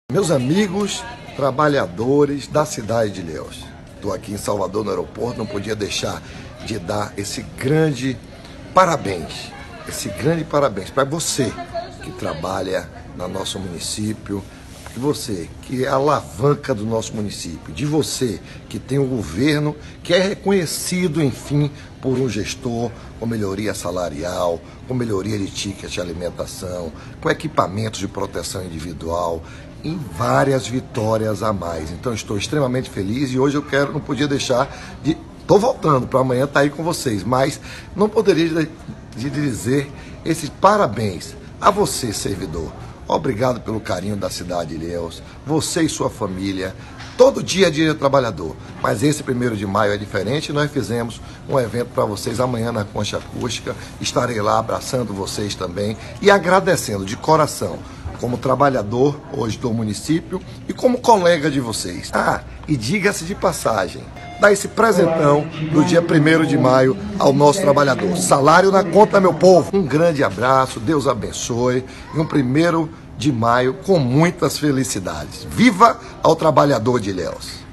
Meus amigos trabalhadores da cidade de Ilhéus, estou aqui em Salvador, no aeroporto, não podia deixar de dar esse grande parabéns para você que trabalha no nosso município, de você que é a alavanca do nosso município, de você que tem um governo que é reconhecido, enfim, por um gestor com melhoria salarial, com melhoria de ticket de alimentação, com equipamentos de proteção individual, em várias vitórias a mais. Então estou extremamente feliz e hoje não podia deixar de... Estou voltando para amanhã estar aí com vocês, mas não poderia de dizer esses parabéns a você, servidor. Obrigado pelo carinho da cidade de Ilhéus, você e sua família. Todo dia é dia de trabalhador, mas esse 1º de maio é diferente. Nós fizemos um evento para vocês amanhã na Concha Acústica. Estarei lá abraçando vocês também e agradecendo de coração, como trabalhador hoje do município e como colega de vocês. E diga-se de passagem, dá esse presentão do dia 1º de maio ao nosso trabalhador. Salário na conta, meu povo. Um grande abraço, Deus abençoe e um 1º de maio com muitas felicidades. Viva ao trabalhador de Ilhéus!